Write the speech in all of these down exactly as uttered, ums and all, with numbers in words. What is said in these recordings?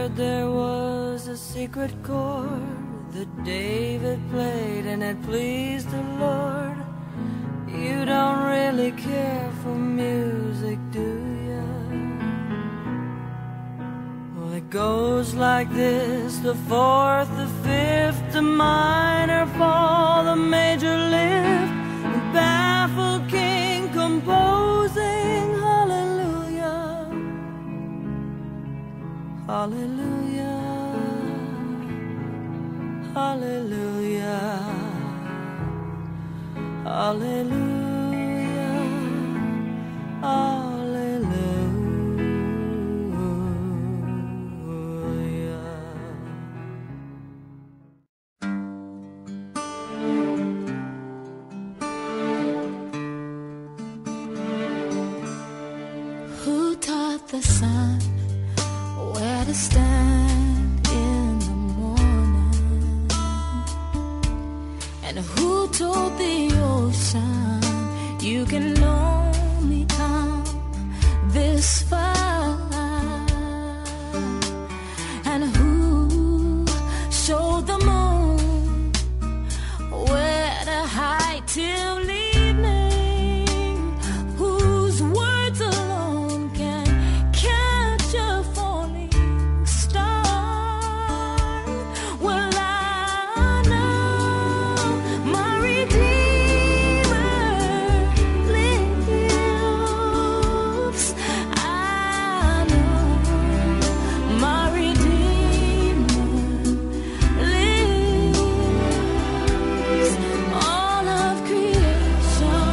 heard there was a secret chord that David played and it pleased the Lord. You don't really care for music, do you? Well, it goes like this: the fourth, the fifth, the minor fall, the major lift, the baffled king composing hallelujah, hallelujah, hallelujah, hallelujah, hallelujah. Who taught the sun where to stand in the morning? And who told the ocean you can only come this far? And who showed the moon where to hide till evening? Whose words alone can catch a falling star? Well, I know my Redeemer lives. I know my Redeemer lives. All of creation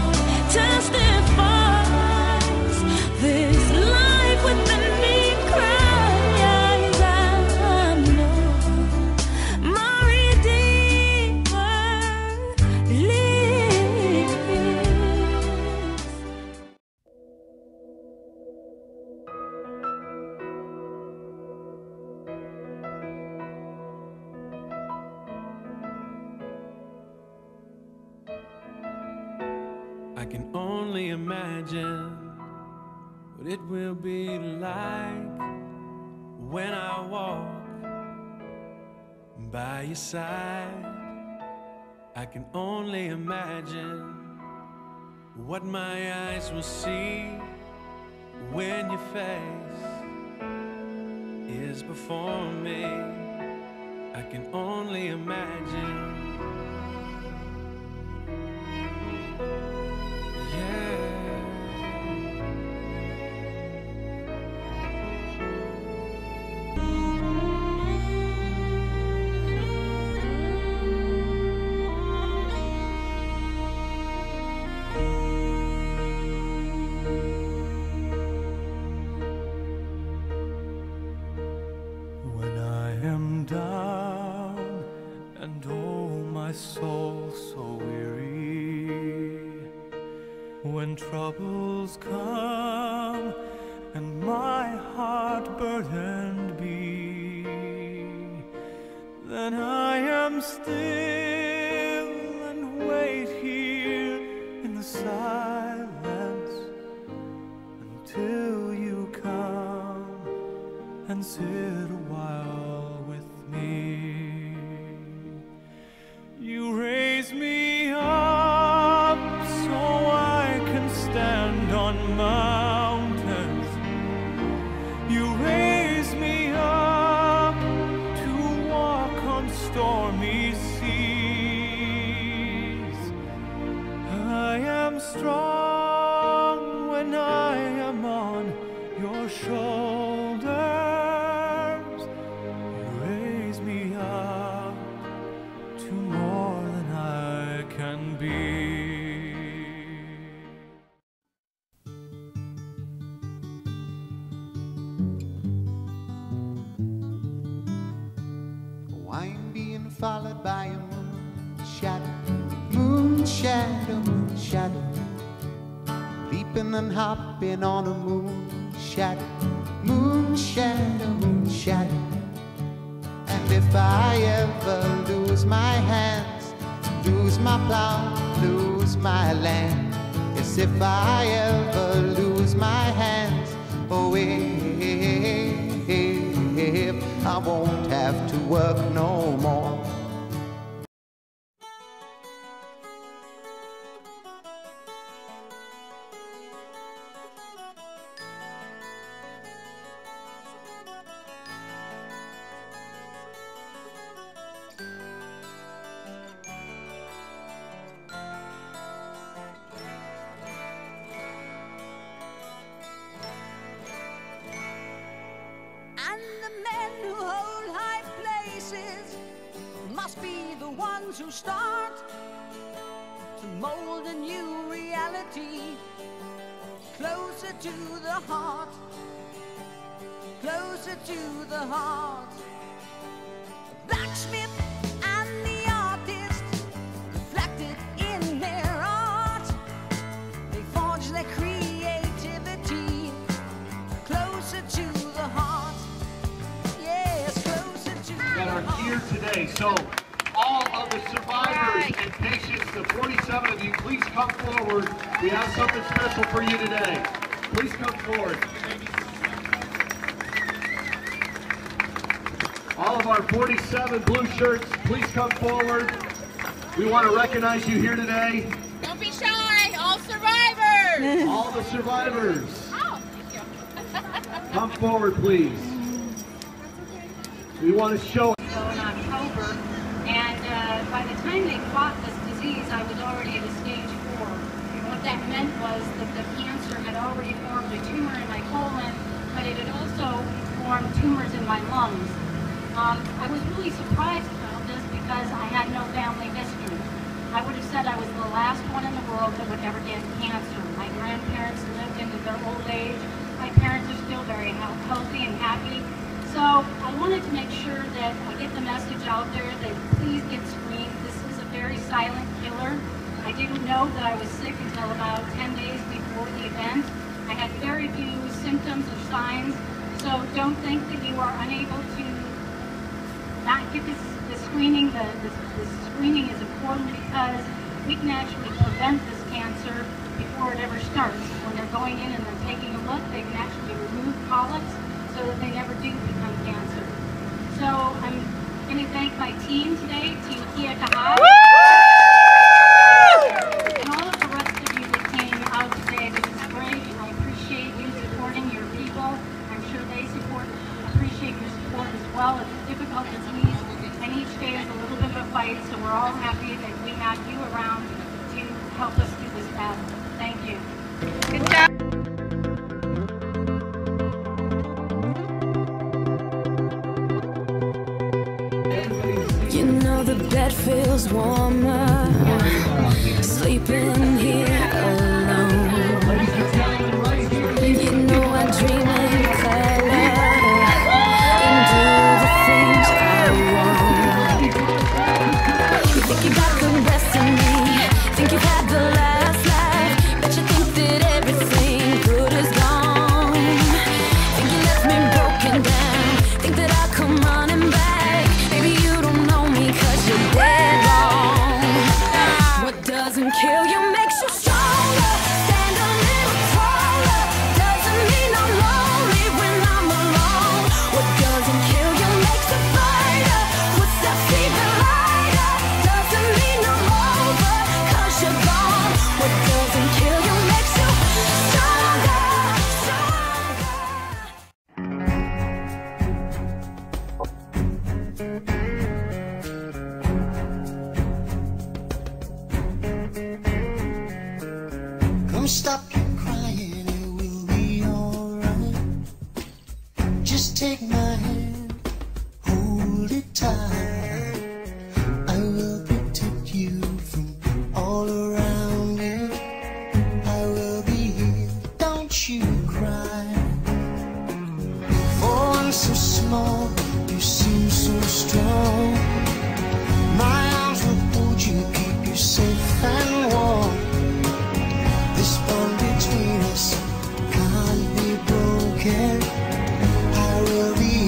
testifies this life within me cries. I know my Redeemer lives. I can only imagine what it will be like when I walk by your side. I can only imagine what my eyes will see when your face is before me. I can only imagine. When I am down and oh my soul so weary, when troubles come and my heart burdened be, then I am still and wait here in the silence until you come and sit a while with me. You raise me up so I can stand on mountains. You raise me up to walk on stormy seas. I am strong when I am on your shoulders. You raise me up to more than I can be. I'm being followed by a moon shadow, moon shadow, moon shadow, leaping and hopping on a moon shadow, moon shadow, moon shadow. And if I ever lose my hands, lose my plow, lose my land, yes, if I ever lose my hands, oh, if I won't have to work no more. And the men who hold high places must be the ones who start to mold a new reality closer to the heart, closer to the heart. Blacksmith and the artist reflected in their art. They forge their creativity closer to the heart. Yes, closer to that are here today. So all of the survivors and patients, the forty-seven of you, please come forward. We have something special for you today. Please come forward. All of our forty-seven blue shirts, please come forward. We want to recognize you here today. Don't be shy, all survivors! All the survivors. Oh, thank you. Come forward, please. We want to show. In October, and uh, by the time they fought this disease, I was already at a stage four. And what that meant was that the cancer had already formed a tumor in my colon, but it had also formed tumors in my lungs. Um, I was really surprised about this because I had no family history. I would have said I was the last one in the world that would ever get cancer. My grandparents lived into their old age. My parents are still very healthy and happy. So I wanted to make sure that I get the message out there that please get screened. This is a very silent killer. I didn't know that I was sick until about ten days before the event. I had very few symptoms or signs. So don't think that you are unable to not get this, this screening. The, this, this screening is important because we can actually prevent this cancer before it ever starts. When they're going in and they're taking a look, they can actually remove polyps so that they never do become cancer. So I'm going to thank my team today, Team Kia Kaha, and all of the rest of you that came out today. This is great. I appreciate you supporting your people. I'm sure they support, appreciate your support as well. It's a difficult disease, and each day is a little bit of a fight, so we're all happy that we have you around to help us do this battle. Thank you. Good job. You know the bed feels warmer, sleeping here alone. You know I dream in color and do the things I want. You think you got the best of me, think you've had the last laugh, but you think that everything good is gone. Think you left me broken down, think that I'll come running back. Maybe you don't know me 'cause you're dead wrong. What doesn't kill you makes you stronger. Stand a little taller. Doesn't mean I'm lonely when I'm alone. What doesn't kill you makes a fighter. Footsteps even lighter. Doesn't mean I'm over 'cause you're gone. What doesn't kill you makes you stronger, stronger. Come stop your crying, it will be alright. Just take my hand, hold it tight. I will protect you from all around you. I will be here, don't you cry. For one so small, you seem so strong. My arms will hold you, keep you safe and warm. This bond between us can't be broken. I will be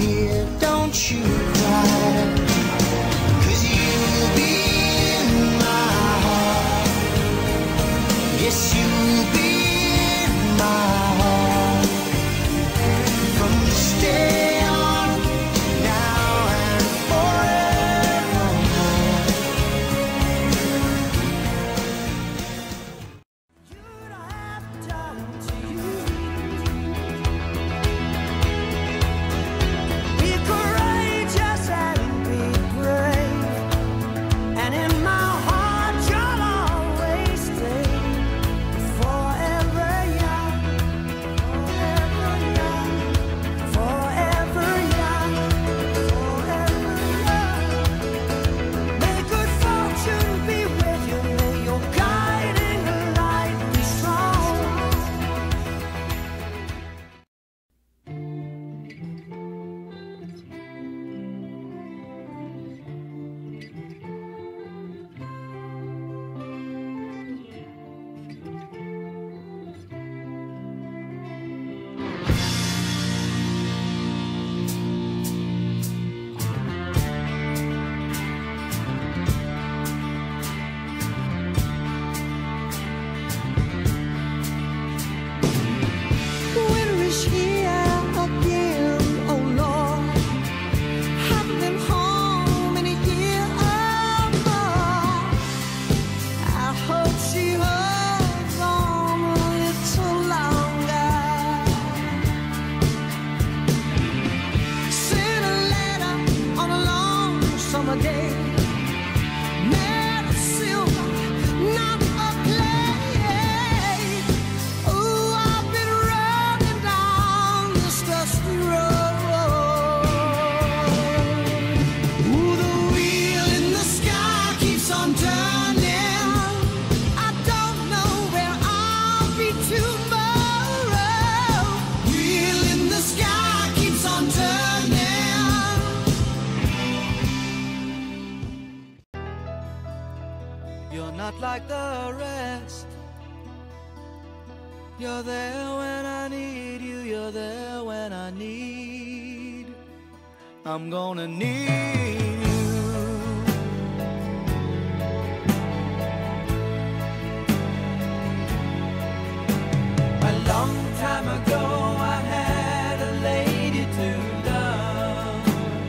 like the rest. You're there when I need you, you're there when I need. I'm gonna need you. A long time ago I had a lady to love.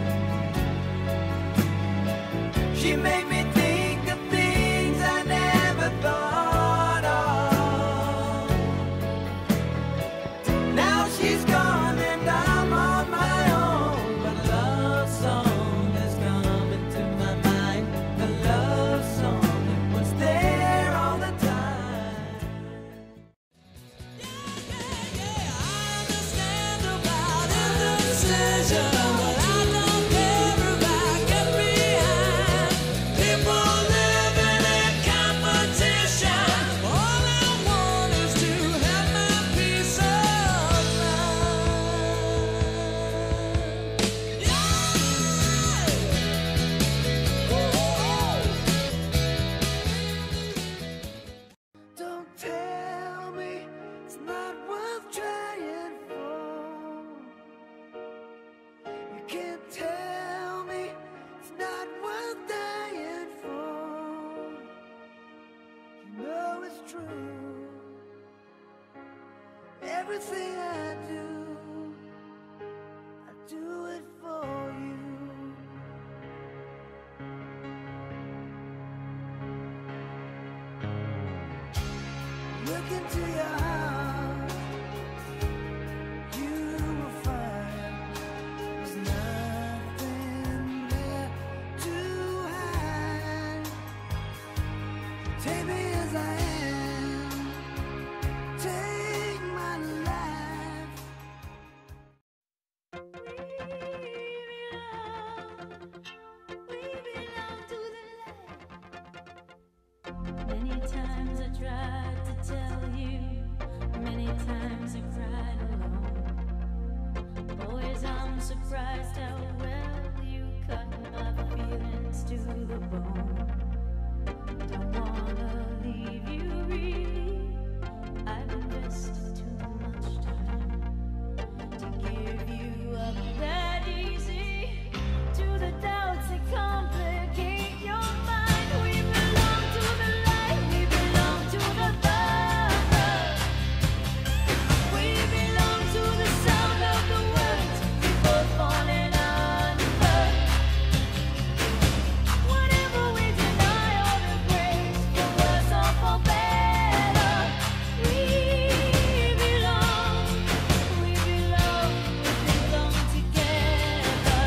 She made me think of things I never thought of. Now she's gone and I'm on my own, but a love song has come into my mind. A love song that was there all the time. Yeah, yeah, yeah, I understand about indecision, but I don't care if I get behind. People living in competition. All I want is to have my peace of mind. Don't tell me it's not worth trying for. You can't tell me it's not worth dying for. You know it's true. Everything I do, I do it for you. Look into your heart, you will find there's nothing there to hide. Take me as I am, take my life. Many times I tried to tell you, many times I cried alone. Boys, I'm surprised how well you cut my feelings to the bone. Don't wanna leave you really, I've invested too much time to give you up that easy to the doubts that complicate your mind. We belong to the light, we belong to the thunder. We belong to the sound of the words before falling under. Whatever we deny or embrace, for worse or for better, we belong, we belong, we belong together.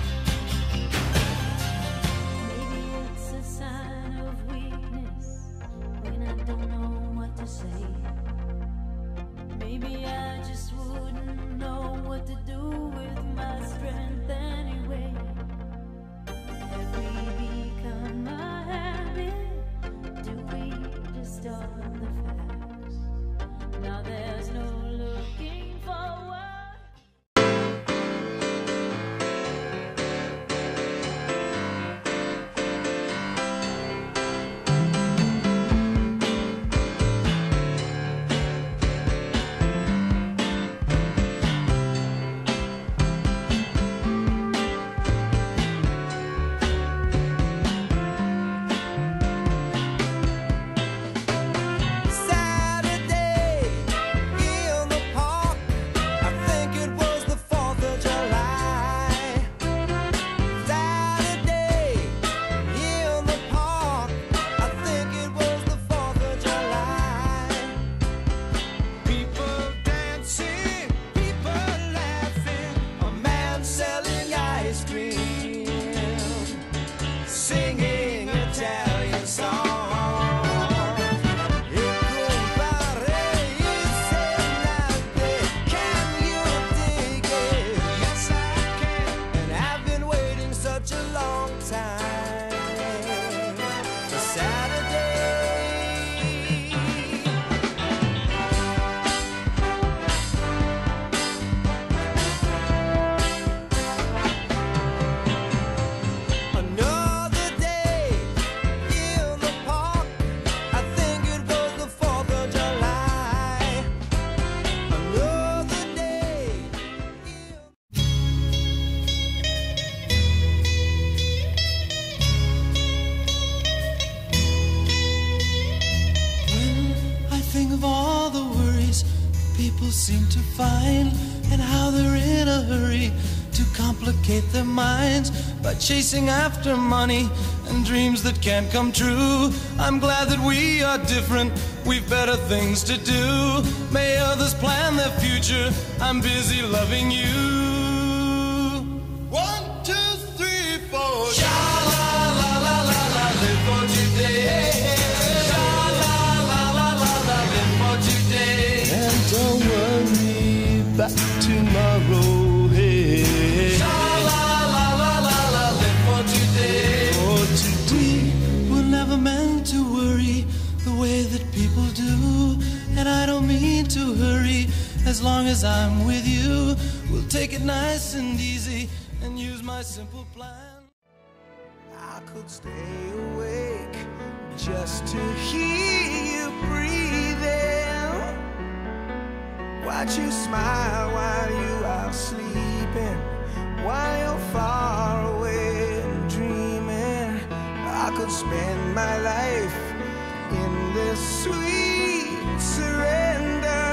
Maybe it's a sign of weakness when I don't know what to say. Maybe I just wouldn't know what to do with my strength anyway. Have we become a habit? Do we just on the facts? Now there's no looking forward. Saturday, people seem to find, and how they're in a hurry to complicate their minds by chasing after money and dreams that can't come true. I'm glad that we are different, we've better things to do. May others plan their future, I'm busy loving you. One, two, three, four. Sha la la la la la, live for today. Sha la la la la la, live for today. And don't worry about tomorrow. Hey. Sha la la la la la, live for today. For today, we're never meant to worry the way that people do. And I don't mean to hurry, as long as I'm with you. We'll take it nice and easy and use my simple plan. I could stay awake just to hear you breathing, watch you smile while you are sleeping, while you're far away and dreaming. I could spend my life in this sweet surrender.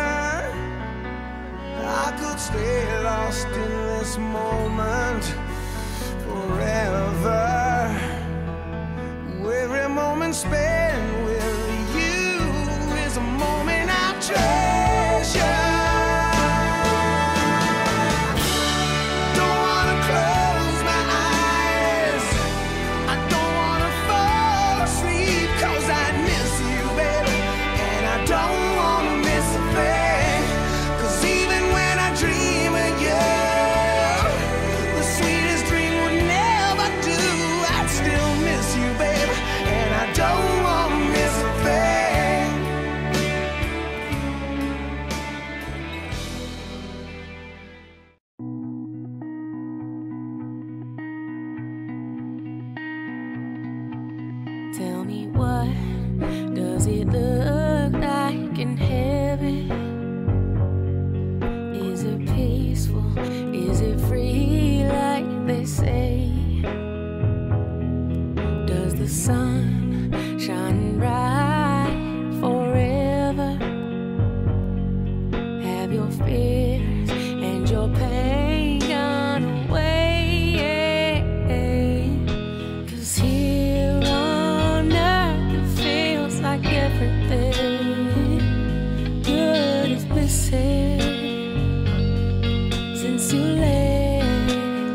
I could stay lost in this moment forever. Every moment spent with you is a moment I treasure. Don't wanna close my eyes, I don't wanna fall asleep, 'cause I miss you, baby, and I don't wanna miss a thing. 'Cause even when I dream of you, the sweetest dream would never do. I'd still miss you, baby, and I don't wanna miss a thing. Tell me, what does it look like in heaven? Is it peaceful? Is it free like they say? Does the sun shine bright forever? Have your fears and your pain gone away? 'Cause here on earth it feels like everything good is missing since you left.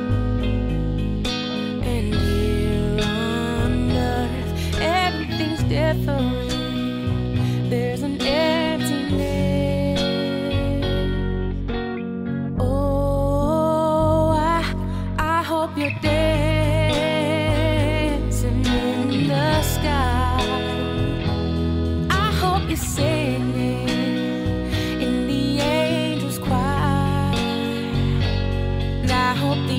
And here on earth everything's different. There's an emptiness. Oh, I, I hope you're dancing in the sky. I hope you're singing in the angels' choir. And I hope the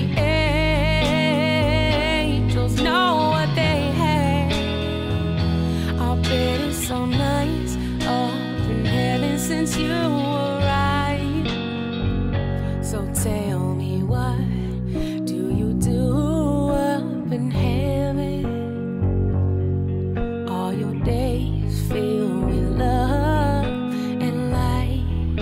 angels know what they have. I'll bet it's so nice up in heaven since you arrived. So tell me, what do you do up in heaven? All your days filled with love and light.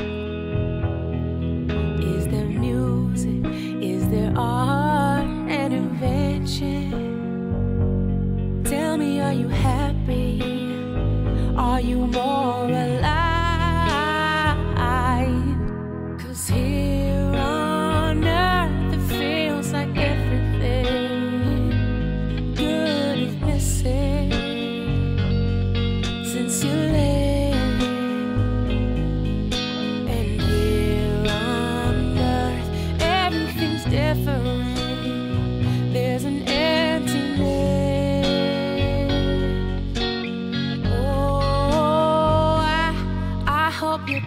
Is there music? Is there art and invention? Tell me, are you happy? Are you more alive? 'Cause here on earth it feels like everything good is missing since you left. And here on earth everything's different. There's an emptiness. Oh, I, I hope you're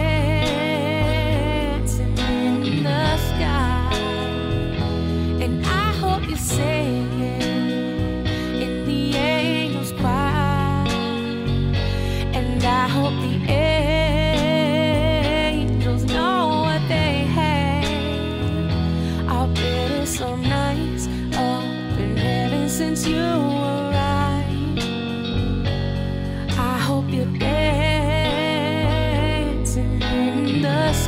dancing in the sky. And I hope you're singing in the angels' choir. And I hope the angels know what they have. I'll bet it's so nice up in heaven since you arrived. I hope you're dancing in the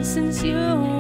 since you